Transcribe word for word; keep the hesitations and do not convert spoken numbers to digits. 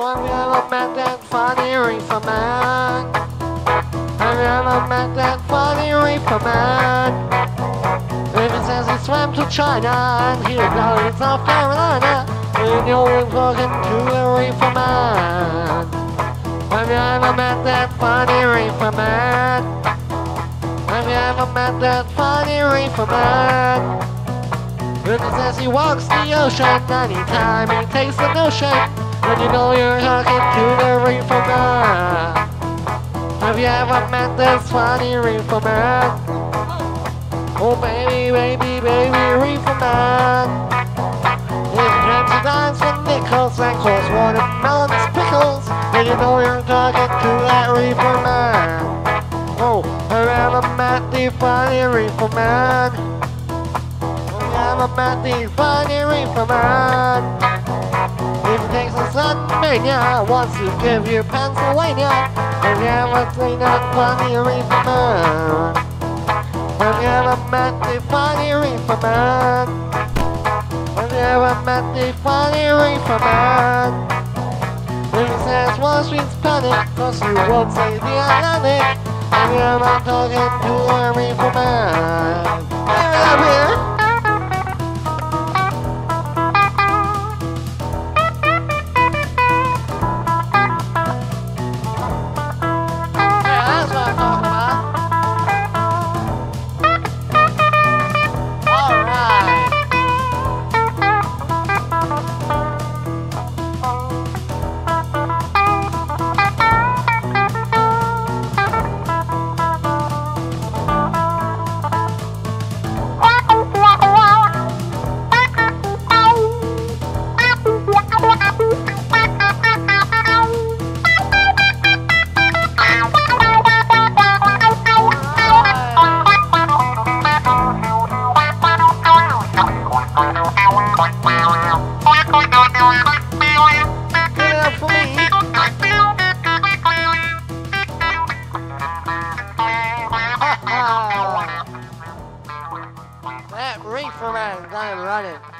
Have you ever met that funny reefer man? Have you ever met that funny reefer man? If he says he swam to China and he got in South Carolina, then you're talking to a reefer man. Have you ever met that funny reefer man? Have you ever met that funny reefer man? If he says he walks the ocean anytime he takes the notion, then you know you're talking to the reefer man. Have you ever met this funny reefer man? Oh baby, baby, baby, reefer man. If he comes to dance for nickels and calls watermelons pickles, then you know you're talking to that reefer man. Oh, have you ever met the funny reefer man? Have you ever met the funny reefer man? If he takes a sudden mania, wants to give you Pennsylvania, have you ever seen that funny reefer man? Have you ever met the funny reefer man? Have you ever met the funny reefer man? If he says Wall Street's panic, cause you won't say the Atlantic, have you ever talking to a reefer man? Have you ever? That reefer man got it running.